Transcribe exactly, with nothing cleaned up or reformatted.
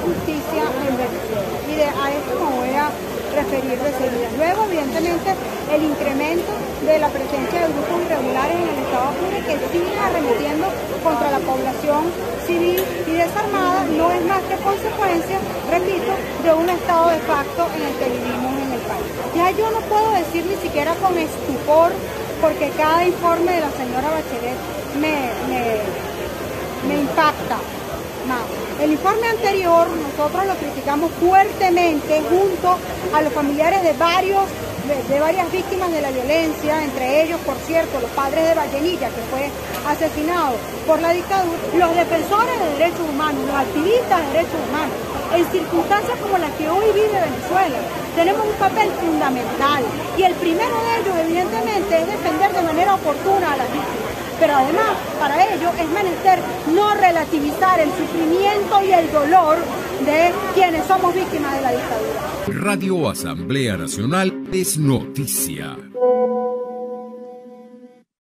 justicia en Venezuela. Y de, a esto me voy a referir de seguida. Luego, evidentemente, el incremento de la presencia de grupos irregulares en el Estado Apure que siguen arremetiendo contra la población civil y desarmada no es más que consecuencia, repito, de un estado de facto en el que vivimos en el país. Ya yo no puedo decir ni siquiera con estupor, porque cada informe de la señora Bachelet me, me, me impacta más. El informe anterior nosotros lo criticamos fuertemente junto a los familiares de varios de, de varias víctimas de la violencia, entre ellos, por cierto, los padres de Vallenilla, que fue asesinado por la dictadura, los defensores de derechos humanos, los activistas de derechos humanos. En circunstancias como las que hoy vive Venezuela, tenemos un papel fundamental y el primero de ellos, evidentemente, es defender de manera oportuna a las víctimas. Pero además, para ello es menester no relativizar el sufrimiento y el dolor de quienes somos víctimas de la dictadura. Radio Asamblea Nacional es noticia.